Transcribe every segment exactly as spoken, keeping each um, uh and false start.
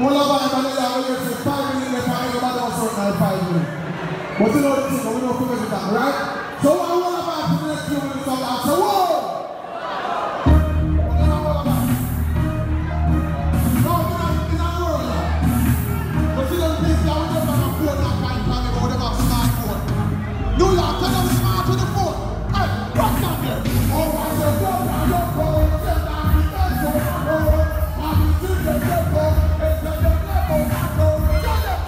All of our money that we get five million, if I ain't nobody else on five million. But you know this is we don't figure it out, right? So what all of our for the next few minutes come out, so whoa! What is all about? No, we're not in our world now. But you don't think that we just have a phone that kind of time about them have smartphone. New York, tell them smart to the phone. Hey, what's down there? Oh, I said, go down your phone, send down the phone, oh, I'm in the phone, and send them the phone, I go, get them.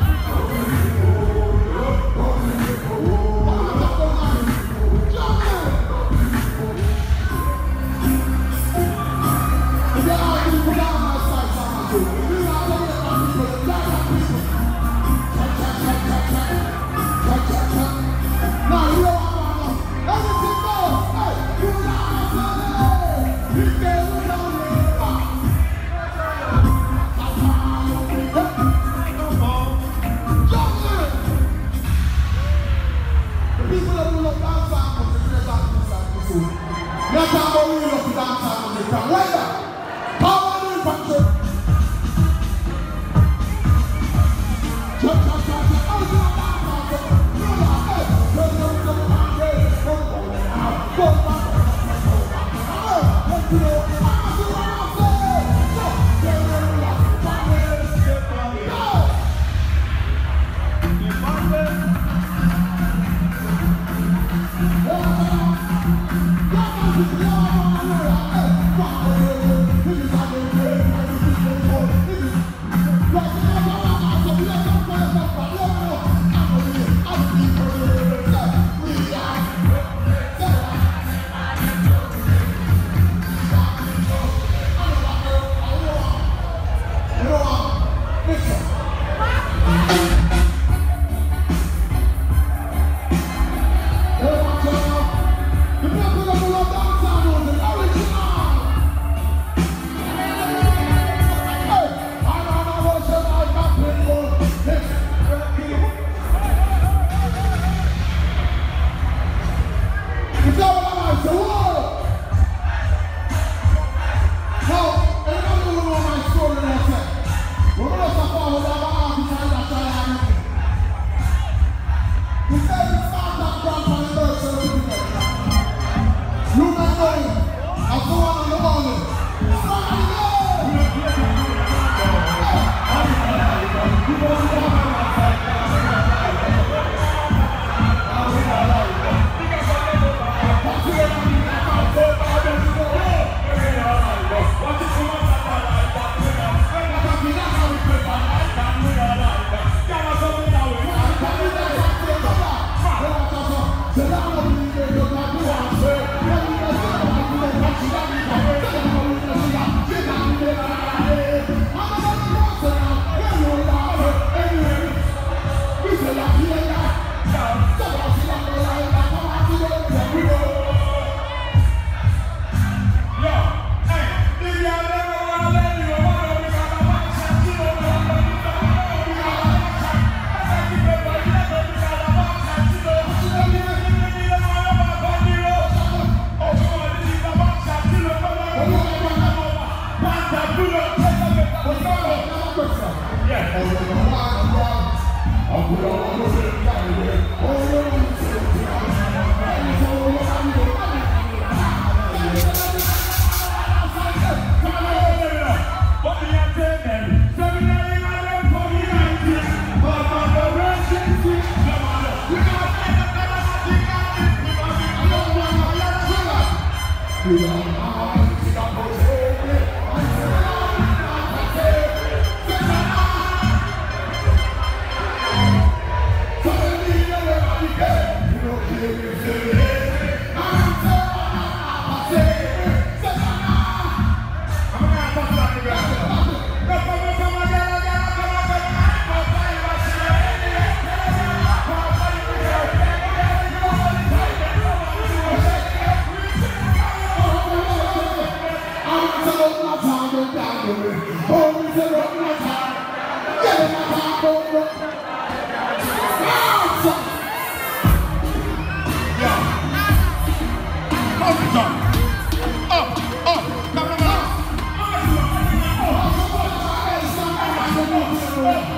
Up, up, come on. Hallelujah.